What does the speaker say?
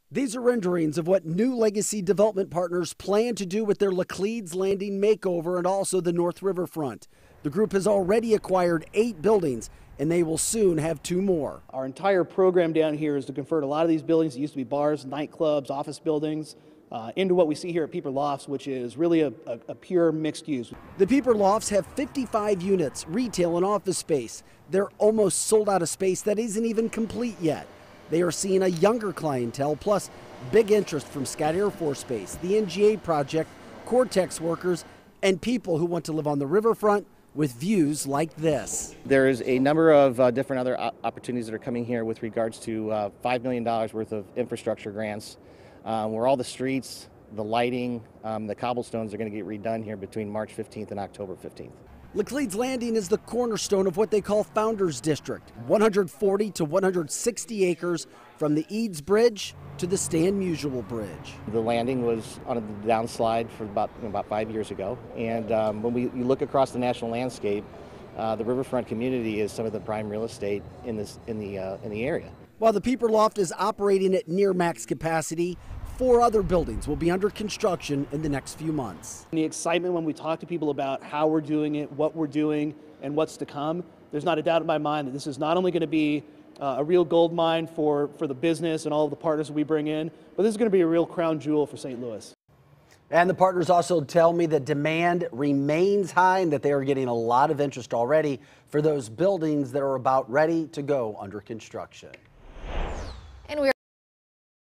These are renderings of what New Legacy Development Partners plan to do with their Laclede's Landing makeover and also the North Riverfront. The group has already acquired 8 buildings, and they will soon have 2 more. Our entire program down here is to convert a lot of these buildings that used to be bars, nightclubs, office buildings, into what we see here at Pieper Lofts, which is really a pure mixed use. The Pieper Lofts have 55 units, retail and office space. They're almost sold out of space that isn't even complete yet. They are seeing a younger clientele, plus big interest from Scott Air Force Base, the NGA project, Cortex workers, and people who want to live on the riverfront with views like this. There's a number of different other opportunities that are coming here with regards to $5 million worth of infrastructure grants, where all the streets, the lighting, the cobblestones are going to get redone here between March 15th and October 15th. Laclede's Landing is the cornerstone of what they call Founders District, 140 to 160 acres from the Eads Bridge to the Stan Musial Bridge. The landing was on a downslide for about 5 years ago, and when you look across the national landscape, the riverfront community is some of the prime real estate in the area. While the Pieper Loft is operating at near max capacity, 4 other buildings will be under construction in the next few months. The excitement when we talk to people about how we're doing it, what we're doing, and what's to come, there's not a doubt in my mind that this is not only going to be a real gold mine for the business and all of the partners we bring in, but this is going to be a real crown jewel for St. Louis. And the partners also tell me that demand remains high and that they are getting a lot of interest already for those buildings that are about ready to go under construction.